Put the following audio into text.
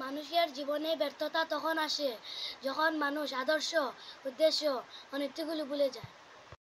মানুষের জীবনে ব্যর্থতা তখন আসে যখন মানুষ আদর্শ, উদ্দেশ্য ও নীতিগুলো ভুলে যায়।